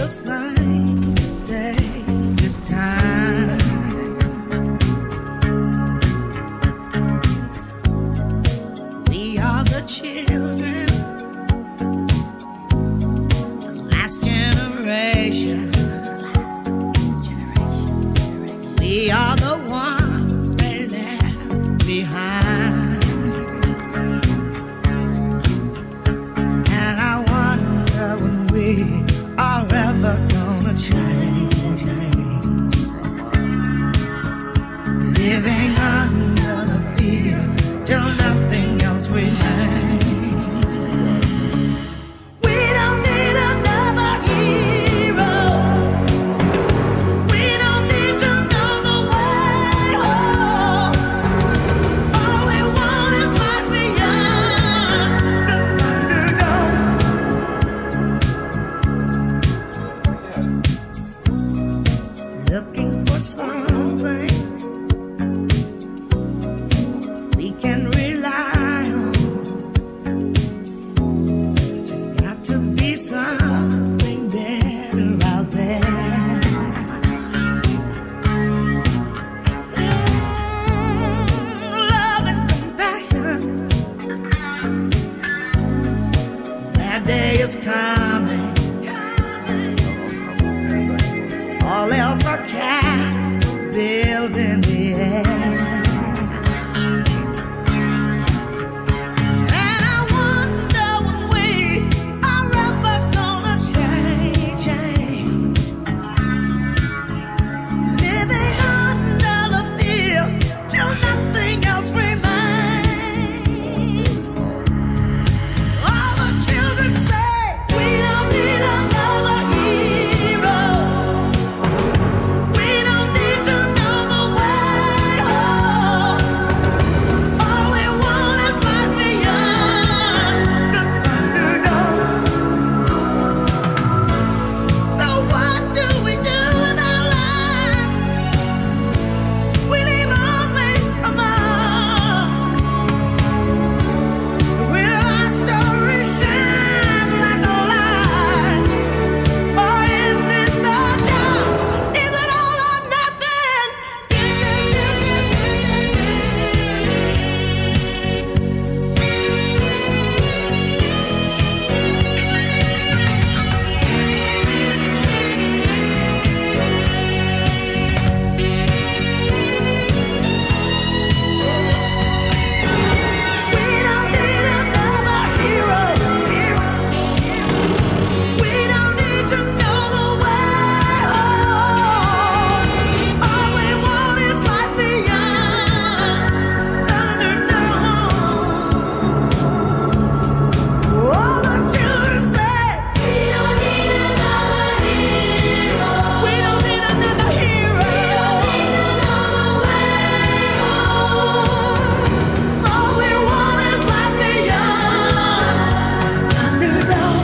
the same mistake this time. We are the children, the last generation. We are the ones they left behind. And I wonder when we are ever gonna change. Living under the fear till nothing else remains. We don't need another hero. We don't need to know the way home. All we want is life beyond the Thunderdome. Looking for something we can rely on. There's got to be something better out there. Love and compassion. That day is coming. All else are castles built in the air. And I wonder when we are ever gonna change. Living under the fear till nothing else remains. All the children say we don't need another hero. We don't need to know the way home. All we want is life beyond the Thunderdome. So what do we do in our lives? We leave only a mark. Will our story shine like a light, or end in the dark? Is it all or nothing? We don't need another hero. We don't need to know the way home. All we want is life beyond Thunderdome. All the children say we don't need another hero. We don't need another hero. We don't need to know the way home. All we want is life beyond Thunderdome.